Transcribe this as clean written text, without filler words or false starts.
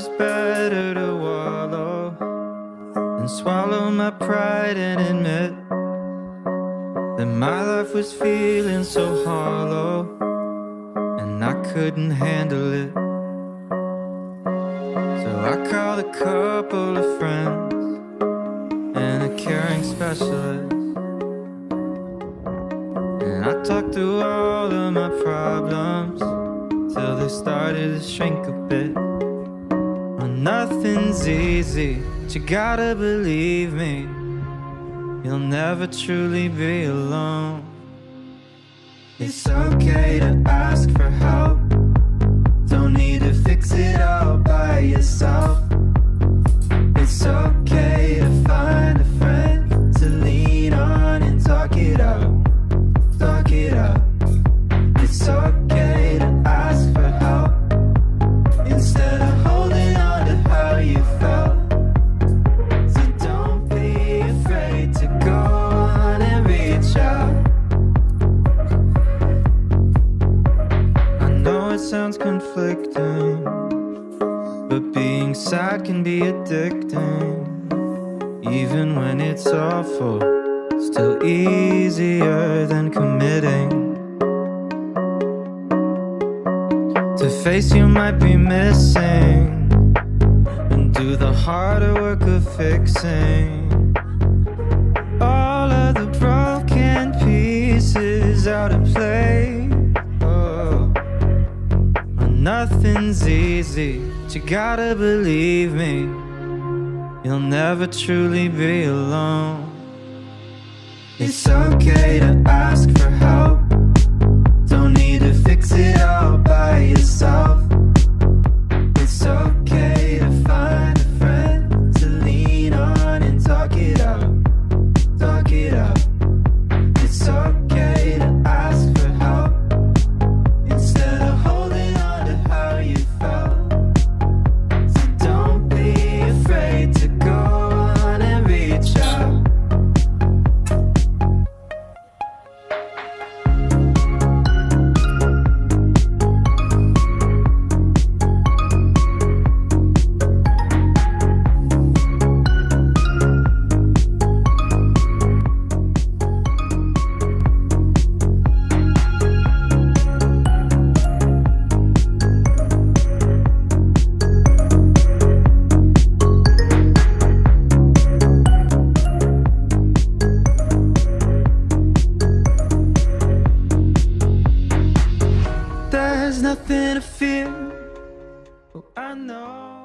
was better to wallow and swallow my pride and admit that my life was feeling so hollow and I couldn't handle it. So I called a couple of friends and a caring specialist, and I talked through all of my problems till they started to shrink a bit. Well, nothing's easy, but you gotta believe me, you'll never truly be alone. It's okay to ask for help, don't need to fix it all by yourself. It's okay to find a friend to lean on and talk it out, talk it out. It's okay to ask for help instead of holding on to how you felt. So don't be afraid to go on and reach out. I know it sounds conflicting, but being sad can be addicting. Even when it's awful, still easier than committing. To face you might be missing and do the harder work of fixing all of the broken pieces out of play. Oh, nothing's easy, but you gotta believe me, you'll never truly be alone. It's okay to ask for help, don't need to fix it all by yourself. It's okay to find a friend to lean on and talk it out, talk it out. It's okay to ask for help instead of holding on to how you felt. So don't be afraid to go on and reach out. There's nothing to fear, oh, I know.